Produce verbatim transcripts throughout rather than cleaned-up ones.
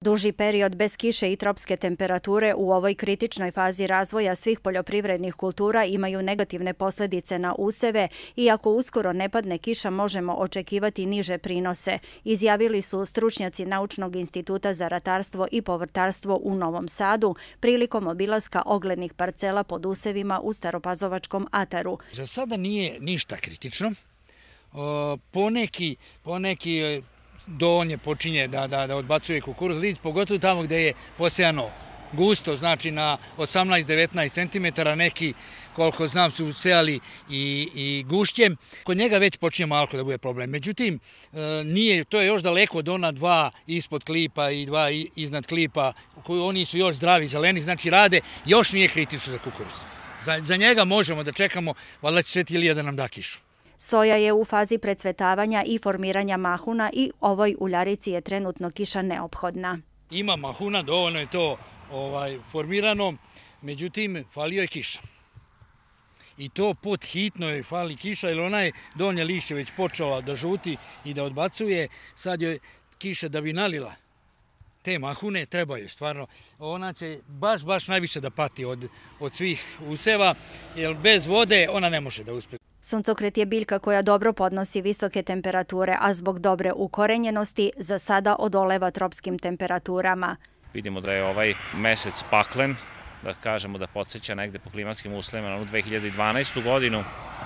Duži period bez kiše i tropske temperature u ovoj kritičnoj fazi razvoja svih poljoprivrednih kultura imaju negativne posljedice na useve i ako uskoro ne padne kiša možemo očekivati niže prinose, izjavili su stručnjaci Naučnog instituta za ratarstvo i povrtarstvo u Novom Sadu prilikom obilaska oglednih parcela pod usevima u Staropazovačkom ataru. Za sada nije ništa kritično. Poneki, poneki donje počinje da, da, da odbacuje kukuruz lic, pogotovo tamo gde je posejano gusto, znači na osamnaest do devetnaest centimetara, neki, koliko znam, su sejali i, i gušće. Kod njega već počinje malko da bude problem. Međutim, nije, to je još daleko od ona dva ispod klipa i dva iznad klipa, koji oni su još zdravi, zeleni, znači rade, još nije kritično za kukuruz. Za, za njega možemo da čekamo, valjda će Sveti Ilija da nam da kišu. Soja je u fazi precvetavanja i formiranja mahuna i ovoj uljarici je trenutno kiša neophodna. Ima mahuna, dovoljno je to ovaj, formirano, međutim, falio je kiša. I to pod hitno je fali kiša, jer ona je donje lišće već počela da žuti i da odbacuje. Sad je kiša da bi nalila te mahune, trebaju stvarno. Ona će baš, baš najviše da pati od, od svih useva, jer bez vode ona ne može da uspe. Suncokret je biljka koja dobro podnosi visoke temperature, a zbog dobre ukorenjenosti za sada odoleva tropskim temperaturama. Vidimo da je ovaj mesec paklen, da kažemo da podsjeća negde po klimatskim uslovima na dve hiljade dvanaestu godinu.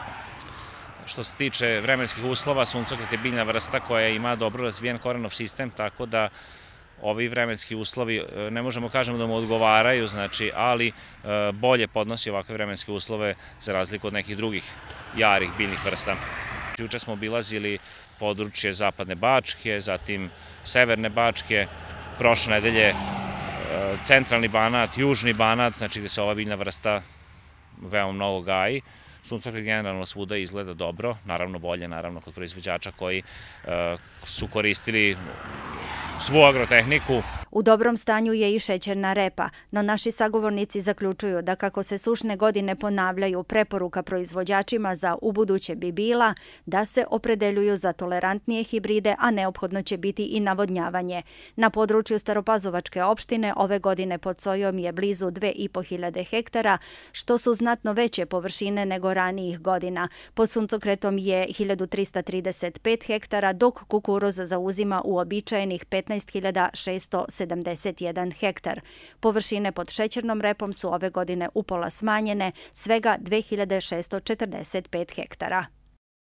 Što se tiče vremenskih uslova, suncokret je biljna vrsta koja ima dobro razvijen korenov sistem, tako da ovi vremenski uslovi ne možemo kažemo da mu odgovaraju, znači, ali bolje podnosi ovakve vremenske uslove za razliku od nekih drugih jarih biljnih vrsta. Juče smo obilazili područje Zapadne Bačke, zatim Severne Bačke, prošle nedelje centralni Banat, južni Banat, znači gde se ova biljna vrsta veoma mnogo gaji. Suncokret generalno svuda izgleda dobro, naravno bolje, naravno kod proizvođača koji su koristili svu agrotehniku. U dobrom stanju je i šećerna repa, no naši sagovornici zaključuju da kako se sušne godine ponavljaju, preporuka proizvođačima za ubuduće bi bila da se opredeljuju za tolerantnije hibride, a neophodno će biti i navodnjavanje. Na području Staropazovačke opštine ove godine pod sojom je blizu dve i po hiljade hektara, što su znatno veće površine nego ranijih godina. Pod suncokretom je hiljadu trista trideset pet hektara, dok kukuruz zauzima uobičajenih petnaest hiljada šessto sedamdeset jedan hektar. Površine pod šećernom repom su ove godine upola smanjene, svega dve hiljade šessto četrdeset pet hektara.